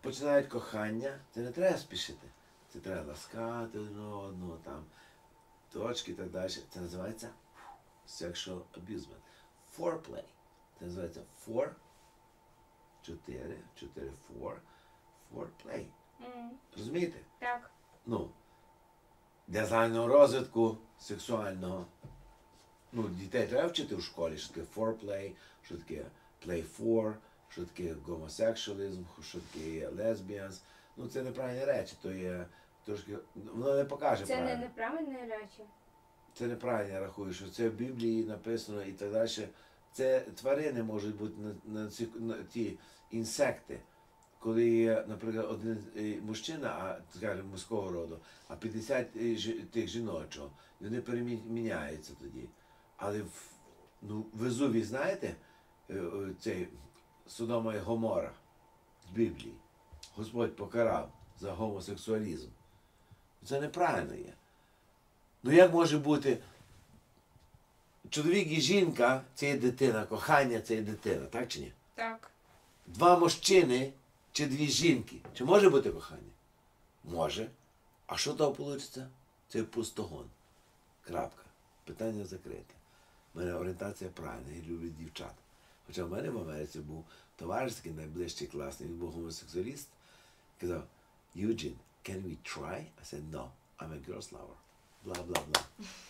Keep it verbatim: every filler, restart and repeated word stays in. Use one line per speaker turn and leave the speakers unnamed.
починають кохання, це не треба спішити. Це треба ласкати один одного, там, точки і так далі. Це називається sexual abusement. Foreplay. Це називається four, чотири, чотири, four, foreplay.
М,
Розумієте?
Так.
Ну, для загального розвитку сексуального. Ну, дітей треба вчити в школі, що таке foreplay, що таке play for, що таке гомосексуалізм, що таке lesbians. Ну, це неправильні речі, то є трошки, воно не покаже
Це не
правильно.
неправильні речі.
Це неправильно, я рахую, що це в Біблії написано і так далі. Це тварини можуть бути на, на, ці, на ті інсекти. Коли є, наприклад, один е, мужчина, а скажімо, мужського роду, а п'ятдесят е, жі- тих жіночого, і вони переміняються тоді. Але в, ну, в Везуві, знаєте, е, е, цей Содома і Гомора з Біблії. Господь покарав за гомосексуалізм. Це неправильно є. Ну як може бути чоловік і жінка це є дитина, кохання це є дитина, так чи ні?
Так.
Два мужчини чи дві жінки. Чи може бути кохання? Може. А що того вийде? Це пустогон. Крапка. Питання закрите. У мене орієнтація правильна, я люблю дівчат. Хоча в мене в Америці був товариш такий найближчий класний, він був гомосексуаліст. Казав, Eugene, can we try? I said, no, I'm a girl's lover. Бла, бла, бла.